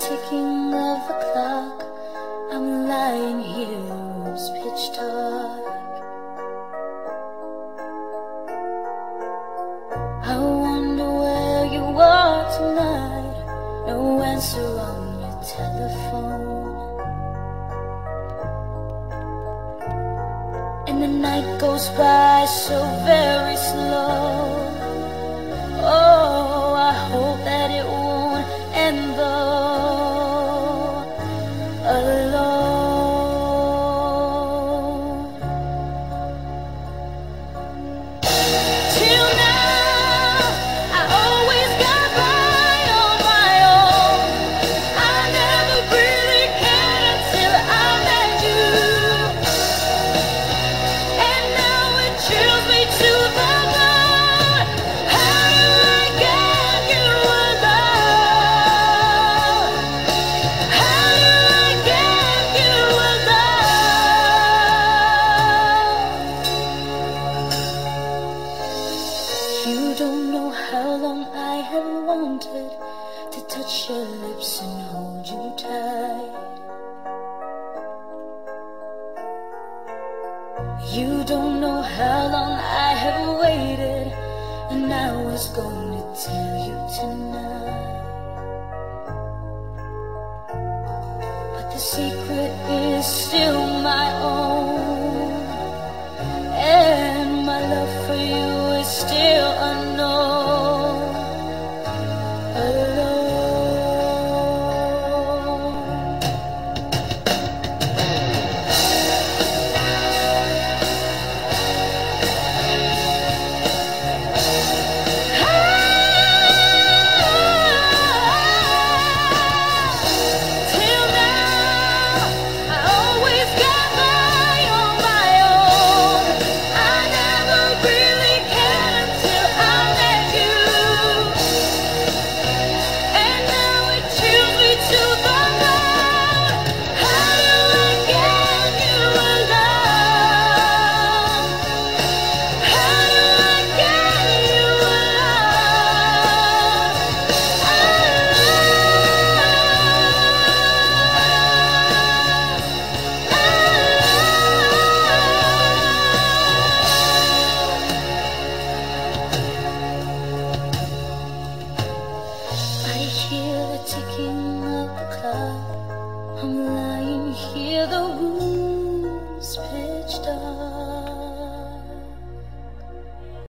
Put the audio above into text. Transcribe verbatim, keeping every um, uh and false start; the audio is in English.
ticking of the clock. I'm lying here, the room's pitch dark. I wonder where you are tonight. No answer on your telephone, and the night goes by so very slow. Oh, I hope that it won't end though alone. Till now, I always got by on my own. I never really cared until I met you, and now it chills me to the bone. How do I get you alone? How do I get you alone? You don't know how long I have wanted to touch your lips and hold you tight. You don't know how long I have waited, and I was going to tell you tonight. But the secret is still my own, and my love for you is still unknown. Alone. Till now, I always got by on my own. I never really cared until I met you, and now it chills me to the bone. How do I get you alone? How do I get you I hear the ticking of the clock. I'm lying here, the room